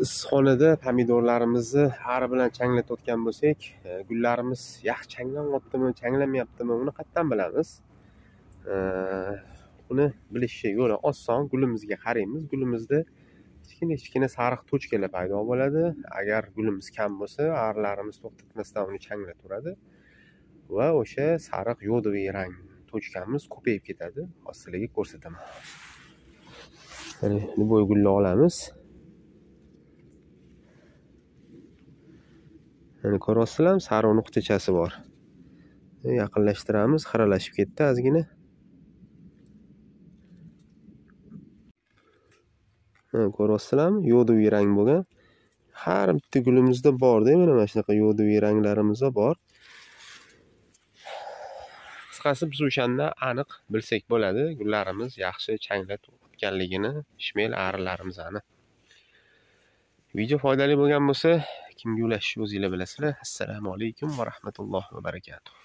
issiqxonada pomidorlarimizni ari bilan changlatayotgan bo'lsak, gullarimiz yaxshi changlanyaptimi, changlamayaptimi, uni qayerdan bilamiz? Uni bilish yo'li oson. Gulimizga qaraymiz. Gulimizda kichkina sariq tochkalar paydo bo'ladi. Agar gulimiz kam bo'lsa, arilarimiz to'xtatmasdan uni changlataveradi va o'sha sariq yodoviy rang tochkamiz ko'payib ketadi. Hozir sizlarga ko'rsataman. Mana bu gulni olamiz. Mana ko'ryapsizlarmi? Sariq nuqtachasi bor. Yaqinlashtiramiz, xiralashib ketdi ozgina. Ko'ryapsizlarmi? Yodoviy rang bo'lgan. Har bitta gulimizda bor-da, mana shunaqa yodoviy ranglarimiz bor. Qisqasi biz o'shanda aniq bilsak bo'ladi, gullarimiz yaxshi changlatayotganligini, ishmel arilarimizni. Video foydali bo'lgan bo'lsa, kimga ulashishni o'zingizlar bilasizlar. Assalomu alaykum va rahmatullohi va barakatuh.